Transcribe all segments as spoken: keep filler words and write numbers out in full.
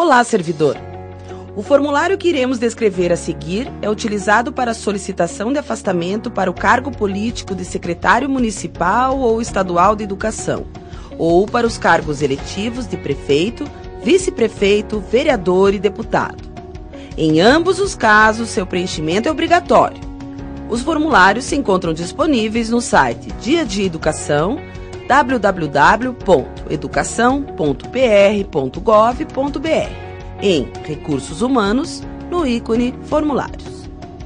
Olá, servidor! O formulário que iremos descrever a seguir é utilizado para solicitação de afastamento para o cargo político de secretário municipal ou estadual de educação, ou para os cargos eletivos de prefeito, vice-prefeito, vereador e deputado. Em ambos os casos, seu preenchimento é obrigatório. Os formulários se encontram disponíveis no site Dia de Educação, w w w ponto educação ponto p r ponto gov ponto b r, em Recursos Humanos, no ícone Formulários.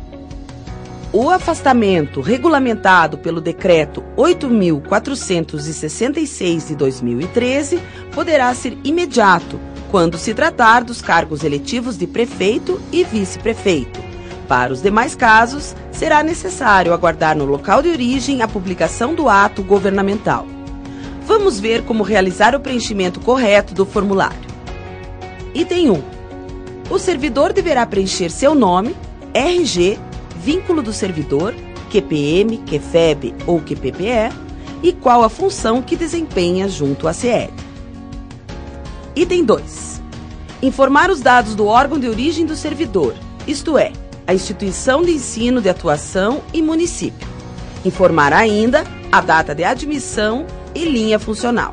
O afastamento regulamentado pelo Decreto oito mil quatrocentos e sessenta e seis de dois mil e treze poderá ser imediato quando se tratar dos cargos eletivos de prefeito e vice-prefeito. Para os demais casos, será necessário aguardar no local de origem a publicação do ato governamental. Vamos ver como realizar o preenchimento correto do formulário. Item um. O servidor deverá preencher seu nome, R G, vínculo do servidor, Q P M, Q F E B ou Q P P E e qual a função que desempenha junto à C E D. Item dois. Informar os dados do órgão de origem do servidor, isto é, a instituição de ensino de atuação e município. Informar ainda a data de admissão e linha funcional.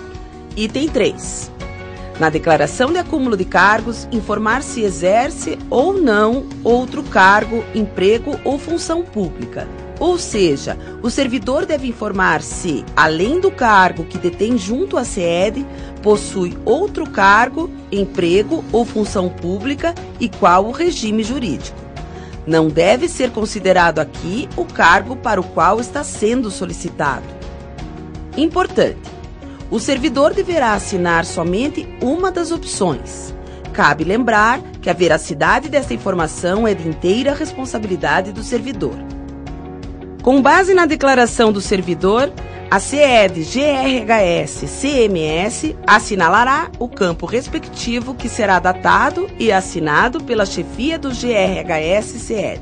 Item três. Na declaração de acúmulo de cargos, informar se exerce ou não outro cargo, emprego ou função pública. Ou seja, o servidor deve informar se, além do cargo que detém junto à C E D, possui outro cargo, emprego ou função pública e qual o regime jurídico. Não deve ser considerado aqui o cargo para o qual está sendo solicitado. Importante: o servidor deverá assinar somente uma das opções. Cabe lembrar que a veracidade desta informação é de inteira responsabilidade do servidor. Com base na declaração do servidor, a C E D G R H S C M S assinalará o campo respectivo que será datado e assinado pela chefia do G R H S C E D.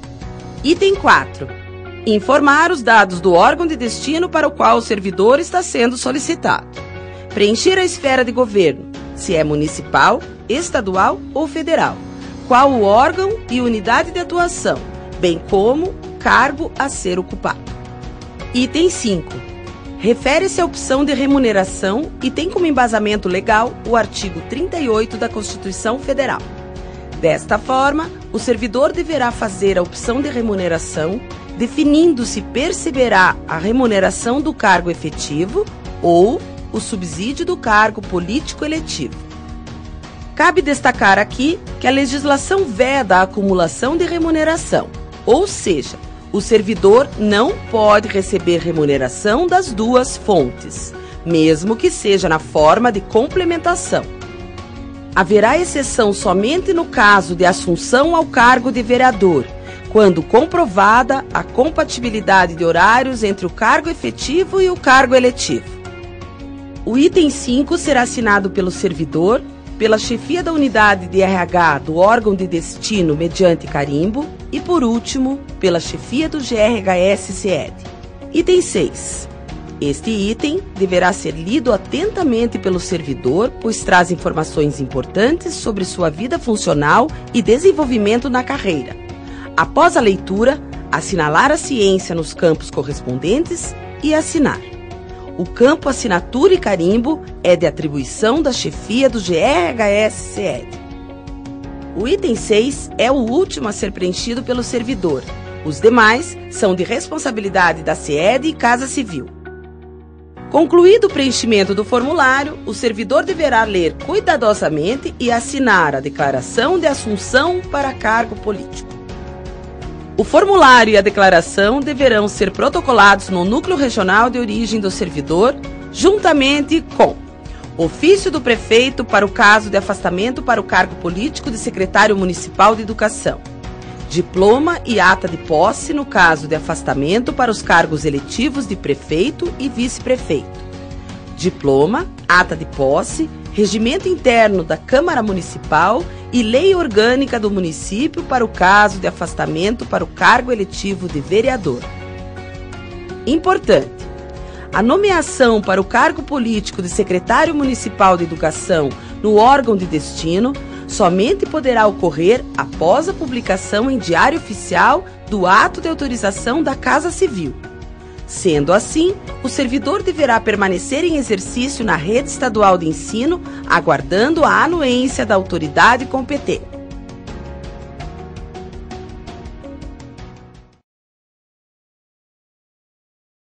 Item quatro. Informar os dados do órgão de destino para o qual o servidor está sendo solicitado. Preencher a esfera de governo, se é municipal, estadual ou federal. Qual o órgão e unidade de atuação, bem como cargo a ser ocupado. Item cinco. Refere-se à opção de remuneração e tem como embasamento legal o artigo trinta e oito da Constituição Federal. Desta forma, o servidor deverá fazer a opção de remuneração definindo se perceberá a remuneração do cargo efetivo ou o subsídio do cargo político eletivo. Cabe destacar aqui que a legislação veda a acumulação de remuneração, ou seja, o servidor não pode receber remuneração das duas fontes, mesmo que seja na forma de complementação. Haverá exceção somente no caso de assunção ao cargo de vereador, quando comprovada a compatibilidade de horários entre o cargo efetivo e o cargo eletivo. O item cinco será assinado pelo servidor, pela chefia da unidade de R H do órgão de destino mediante carimbo e, por último, pela chefia do G R H S C E D. Item seis. Este item deverá ser lido atentamente pelo servidor, pois traz informações importantes sobre sua vida funcional e desenvolvimento na carreira. Após a leitura, assinalar a ciência nos campos correspondentes e assinar. O campo assinatura e carimbo é de atribuição da chefia do G R H S C E D. O item seis é o último a ser preenchido pelo servidor. Os demais são de responsabilidade da C E D e Casa Civil. Concluído o preenchimento do formulário, o servidor deverá ler cuidadosamente e assinar a declaração de assunção para cargo político. O formulário e a declaração deverão ser protocolados no Núcleo Regional de Origem do Servidor, juntamente com ofício do prefeito para o caso de afastamento para o cargo político de secretário municipal de educação, diploma e ata de posse no caso de afastamento para os cargos eletivos de prefeito e vice-prefeito, diploma, ata de posse, regimento interno da Câmara Municipal e lei orgânica do município para o caso de afastamento para o cargo eletivo de vereador. Importante: A nomeação para o cargo político de secretário municipal de educação no órgão de destino somente poderá ocorrer após a publicação em Diário Oficial do ato de autorização da Casa Civil. Sendo assim, o servidor deverá permanecer em exercício na rede estadual de ensino, aguardando a anuência da autoridade competente.